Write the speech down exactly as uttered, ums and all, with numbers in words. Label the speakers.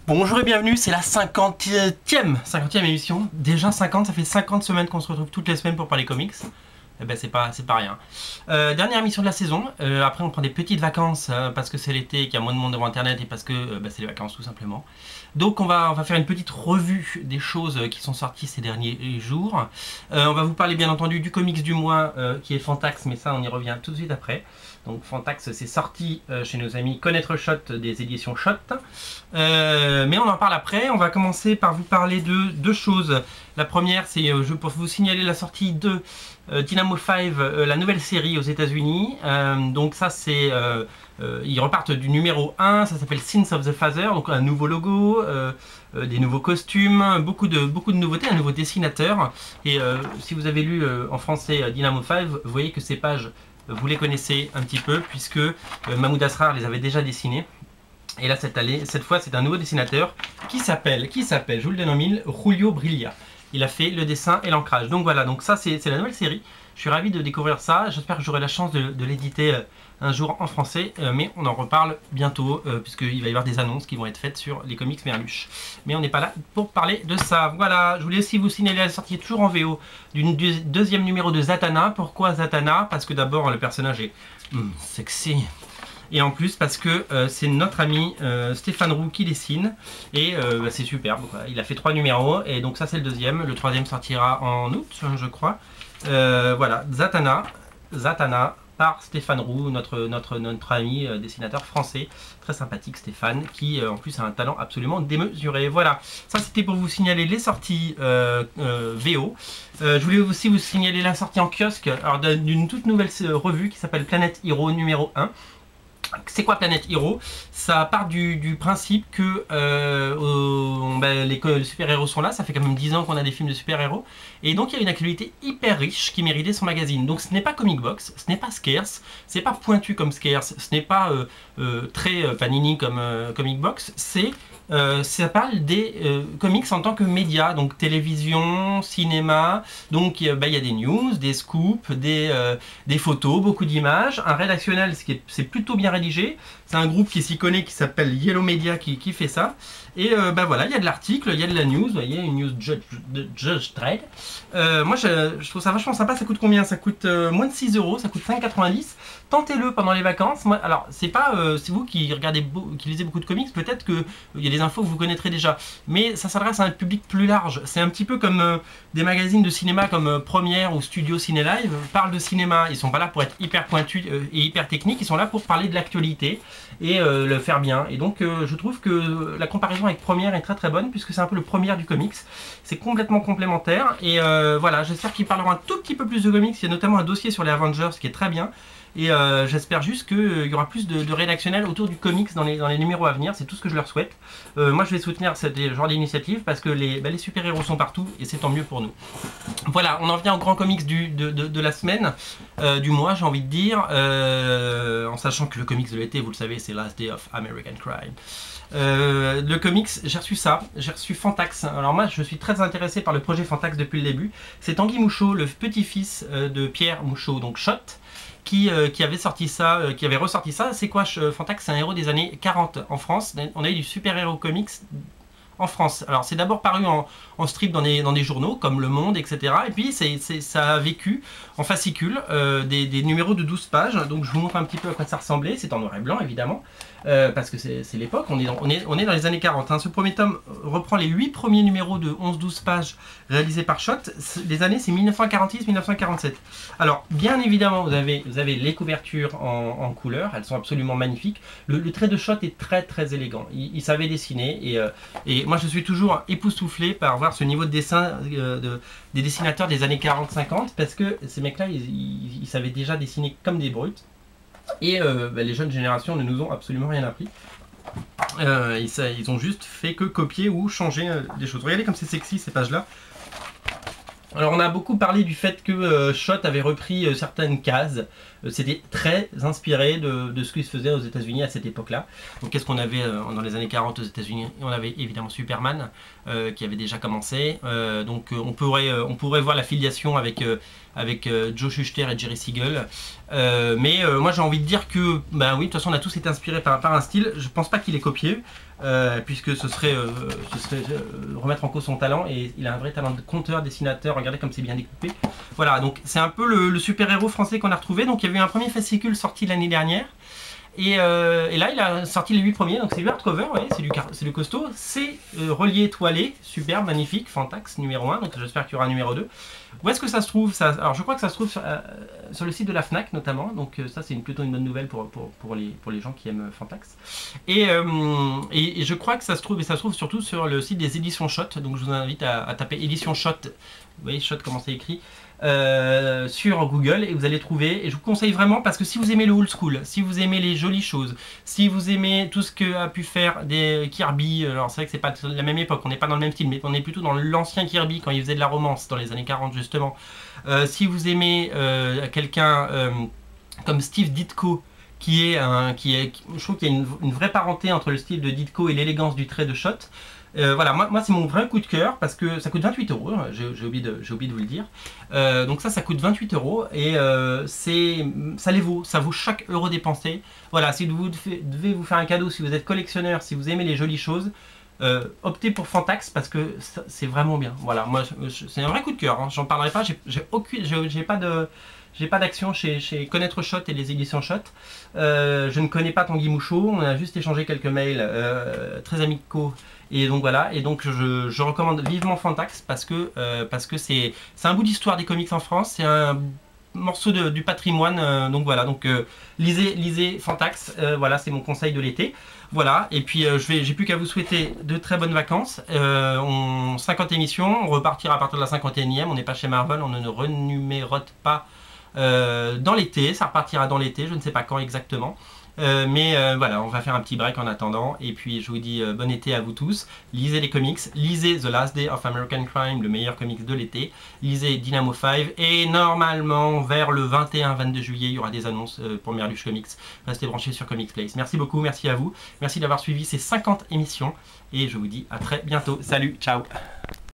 Speaker 1: Bonjour et bienvenue, c'est la cinquantième, cinquantième émission. Déjà cinquante, ça fait cinquante semaines qu'on se retrouve toutes les semaines pour parler comics. Eh ben c'est pas, c'est pas rien. Euh, dernière émission de la saison, euh, après on prend des petites vacances euh, parce que c'est l'été, qu'il y a moins de monde devant internet et parce que euh, bah, c'est les vacances tout simplement. Donc on va, on va faire une petite revue des choses qui sont sorties ces derniers jours. Euh, on va vous parler bien entendu du comics du mois euh, qui est Fantax, mais ça on y revient tout de suite après. Donc Fantax c'est sorti euh, chez nos amis Connaître Shot des éditions Shot. Euh, mais on en parle après. On va commencer par vous parler de deux choses. La première c'est euh, je pour vous signaler la sortie de euh, Dynamo cinq, euh, la nouvelle série aux États-Unis. Euh, donc ça c'est euh, euh, ils repartent du numéro un, ça s'appelle Sins of the Father, donc un nouveau logo, euh, euh, des nouveaux costumes, beaucoup de, beaucoup de nouveautés, un nouveau dessinateur. Et euh, si vous avez lu euh, en français euh, Dynamo cinq, vous voyez que ces pages vous les connaissez un petit peu puisque euh, Mahmoud Asrar les avait déjà dessinées. Et là cette, année, cette fois c'est un nouveau dessinateur qui s'appelle, qui s'appelle, je vous le donne en mille, Julio Brilla. Il a fait le dessin et l'ancrage. Donc voilà, donc ça c'est la nouvelle série. Je suis ravi de découvrir ça. J'espère que j'aurai la chance de, de l'éditer euh, un jour en français. Euh, mais on en reparle bientôt euh, puisqu'il va y avoir des annonces qui vont être faites sur les comics Merluche. Mais on n'est pas là pour parler de ça. Voilà, je voulais aussi vous signaler la sortie toujours en V O du deuxième numéro de Zatanna. Pourquoi Zatanna? Parce que d'abord le personnage est hmm, sexy. Et en plus parce que euh, c'est notre ami euh, Stéphane Roux qui dessine. Et euh, bah, c'est superbe quoi. Il a fait trois numéros et donc ça c'est le deuxième. Le troisième sortira en août je crois. Euh, voilà, Zatanna, Zatanna par Stéphane Roux, notre, notre, notre ami euh, dessinateur français. Très sympathique Stéphane, qui euh, en plus a un talent absolument démesuré. Voilà, ça c'était pour vous signaler les sorties euh, euh, V O. Euh, je voulais aussi vous signaler la sortie en kiosque d'une toute nouvelle revue qui s'appelle Planet Hero numéro un. C'est quoi Planet Hero? Ça part du, du principe que euh, euh, ben, les, les super-héros sont là, ça fait quand même dix ans qu'on a des films de super-héros, et donc il y a une actualité hyper riche qui méritait son magazine. Donc ce n'est pas Comic Box, ce n'est pas Scarce, c'est pas pointu comme Scarce, ce n'est pas euh, euh, très euh, Panini comme euh, Comic Box, c'est Euh, ça parle des euh, comics en tant que média, donc télévision, cinéma, donc bah, y a des news, des scoops, des, euh, des photos, beaucoup d'images, un rédactionnel, c'est plutôt bien rédigé, c'est un groupe qui s'y connaît qui s'appelle Yellow Media qui, qui fait ça, et euh, bah voilà, il y a de l'article, il y a de la news, vous voyez, une news Judge, judge Dredd. Euh, moi je, je trouve ça vachement sympa, ça coûte combien? Ça coûte euh, moins de six euros, ça coûte cinq quatre-vingt-dix. Tentez-le pendant les vacances. Moi, alors, c'est pas, euh, c'est vous qui regardez, qui lisez beaucoup de comics, peut-être qu'il y a des infos que vous connaîtrez déjà. Mais ça s'adresse à un public plus large. C'est un petit peu comme euh, des magazines de cinéma comme euh, Première ou Studio Ciné Live parlent de cinéma. Ils sont pas là pour être hyper pointus euh, et hyper techniques. Ils sont là pour parler de l'actualité et euh, le faire bien. Et donc, euh, je trouve que la comparaison avec Première est très très bonne puisque c'est un peu le Première du comics. C'est complètement complémentaire. Et euh, voilà, j'espère qu'ils parleront un tout petit peu plus de comics. Il y a notamment un dossier sur les Avengers qui est très bien. Et euh, j'espère juste qu'il euh, y aura plus de, de rédactionnels autour du comics dans les, dans les numéros à venir, c'est tout ce que je leur souhaite. Euh, moi je vais soutenir ce genre d'initiative parce que les, bah, les super-héros sont partout et c'est tant mieux pour nous. Voilà, on en vient au grand comics du, de, de, de la semaine, euh, du mois j'ai envie de dire, euh, en sachant que le comics de l'été, vous le savez, c'est Last Day of American Crime. Euh, le comics, j'ai reçu ça, j'ai reçu Fantax. Alors moi je suis très intéressé par le projet Fantax depuis le début. C'est Tanguy Mouchot, le petit-fils euh, de Pierre Mouchot, donc Shot. Qui, euh, qui avait sorti ça, euh, qui avait ressorti ça. C'est quoi Fantax? C'est un héros des années quarante en France. On a eu du super-héros comics en France. Alors c'est d'abord paru en, en strip dans des, dans des journaux comme Le Monde, et cetera. Et puis c'est, c'est, ça a vécu en fascicule, euh, des, des numéros de douze pages. Donc je vous montre un petit peu à quoi ça ressemblait. C'est en noir et blanc évidemment, euh, parce que c'est l'époque, on, on, est, on est dans les années quarante. Hein. Ce premier tome reprend les huit premiers numéros de onze douze pages réalisés par Shot. Les années c'est mille neuf cent quarante-six mille neuf cent quarante-sept. Alors bien évidemment vous avez, vous avez les couvertures en, en couleur, elles sont absolument magnifiques. Le, le trait de Shot est très très élégant. Il, il savait dessiner et, euh, et moi je suis toujours époustouflé par voir ce niveau de dessin euh, de, des dessinateurs des années quarante cinquante parce que ces mecs là ils, ils, ils savaient déjà dessiner comme des brutes et euh, bah, les jeunes générations ne nous ont absolument rien appris. Euh, ils, ils ont juste fait que copier ou changer euh, des choses. Regardez comme c'est sexy ces pages là. Alors on a beaucoup parlé du fait que euh, Shot avait repris euh, certaines cases, euh, c'était très inspiré de, de ce qui se faisait aux États-Unis à cette époque-là. Donc qu'est-ce qu'on avait euh, dans les années quarante aux États-Unis? On avait évidemment Superman euh, qui avait déjà commencé, euh, donc euh, on, pourrait, euh, on pourrait voir la filiation avec, euh, avec euh, Joe Shuster et Jerry Siegel. Euh, mais euh, moi j'ai envie de dire que, bah oui, de toute façon on a tous été inspirés par, par un style. Je pense pas qu'il est copié, euh, puisque ce serait, euh, ce serait euh, remettre en cause son talent. Et il a un vrai talent de conteur, dessinateur. Regardez comme c'est bien découpé. Voilà, donc c'est un peu le, le super-héros français qu'on a retrouvé. Donc il y avait eu un premier fascicule sorti l'année dernière. Et, euh, et là, il a sorti les huit premiers, donc c'est du hardcover, ouais, c'est du, du costaud, c'est euh, relié, toilé, superbe, magnifique, Fantax numéro un, donc j'espère qu'il y aura un numéro deux. Où est-ce que ça se trouve ça, alors je crois que ça se trouve sur, euh, sur le site de la Fnac notamment, donc euh, ça c'est une, plutôt une bonne nouvelle pour, pour, pour, les, pour les gens qui aiment Fantax. Et, euh, et, et je crois que ça se trouve, et ça se trouve surtout sur le site des éditions Shot, donc je vous invite à, à taper édition Shot, vous voyez Shot comment c'est écrit, Euh, sur Google et vous allez trouver, et je vous conseille vraiment parce que si vous aimez le old school, si vous aimez les jolies choses, si vous aimez tout ce que a pu faire des Kirby, alors c'est vrai que c'est pas la même époque, on n'est pas dans le même style, mais on est plutôt dans l'ancien Kirby quand il faisait de la romance dans les années quarante justement, euh, si vous aimez euh, quelqu'un euh, comme Steve Ditko qui est un, qui est, je trouve qu'il y a une, une vraie parenté entre le style de Ditko et l'élégance du trait de Shot. Euh, voilà, moi, moi c'est mon vrai coup de cœur parce que ça coûte vingt-huit euros, j'ai oublié, oublié de vous le dire. Euh, donc ça, ça coûte vingt-huit euros et euh, ça les vaut, ça vaut chaque euro dépensé. Voilà, si vous devez vous faire un cadeau, si vous êtes collectionneur, si vous aimez les jolies choses, euh, optez pour Fantax parce que c'est vraiment bien. Voilà, moi c'est un vrai coup de cœur, hein. J'en parlerai pas, j'ai aucune, j'ai pas de... J'ai pas d'action chez, chez Connaître Shot et les éditions Shot. Euh, je ne connais pas Tanguy Mouchot, on a juste échangé quelques mails euh, très amicaux. Et donc voilà, et donc je, je recommande vivement Fantax parce que euh, parce que c'est un bout d'histoire des comics en France, c'est un morceau de, du patrimoine. Euh, donc voilà, donc euh, lisez, lisez Fantax, euh, voilà, c'est mon conseil de l'été. Voilà, et puis euh, je vais, j'ai plus qu'à vous souhaiter de très bonnes vacances. Euh, on, cinquante émissions, on repartira à partir de la cinquante et unième, on n'est pas chez Marvel, on ne renumérote pas Euh, dans l'été, ça repartira dans l'été, je ne sais pas quand exactement. Euh, mais euh, voilà, on va faire un petit break en attendant. Et puis je vous dis euh, bon été à vous tous. Lisez les comics, lisez The Last Day of American Crime, le meilleur comics de l'été. Lisez Dynamo cinq. Et normalement, vers le vingt et un vingt-deux juillet, il y aura des annonces euh, pour Merluche Comics. Restez branchés sur Comics Place. Merci beaucoup, merci à vous. Merci d'avoir suivi ces cinquante émissions. Et je vous dis à très bientôt. Salut, ciao.